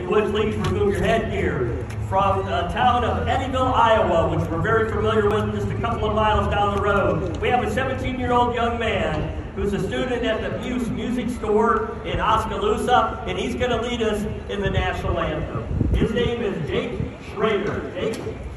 you would, please remove your headgear. From the town of Eddyville, Iowa, which we're very familiar with, just a couple of miles down the road, we have a 17-year-old young man who's a student at the Buse Music Store in Oskaloosa, and he's going to lead us in the National Anthem. His name is Jake Schrader. Jake?